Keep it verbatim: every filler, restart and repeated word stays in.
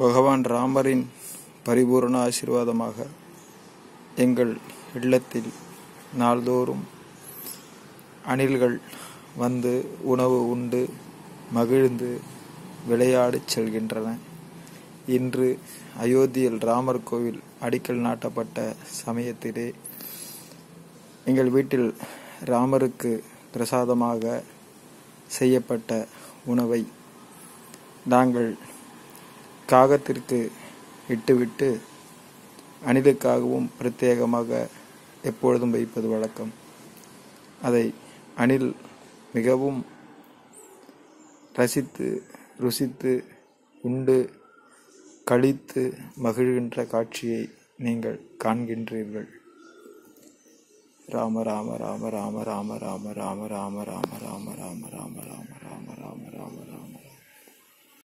பகவான் ராமரின் பரிபூரண ஆசீர்வாதமாக எங்கள் இல்லத்தில் நாள்தோறும் அணில்கள் வந்து உணவு உண்டு மகிழ்ந்து விளையாடிச் செல்கின்றன. இன்று அயோத்தியில் ராமர் கோவில் அடிக்கல் நாட்டப்பட்ட சமயத்திலே எங்கள் வீட்டில் ராமருக்கு பிரசாதமாக செய்யப்பட்ட உணவை நாங்கள் காகத்திற்கு இட்டுவிட்டு அணிலுக்காகவும் பிரத்யேகமாக எப்பொழுதும் வைப்பது வழக்கம். அதை அணில் மிகவும் ரசித்து ருசித்து உண்டு கழித்து மகிழ்கின்ற காட்சியை நீங்கள் காண்கின்றீர்கள். ராம ராம ராம ராம ராம ராம ராம ராம ராம ராம ராம ராம ராம ராம ராம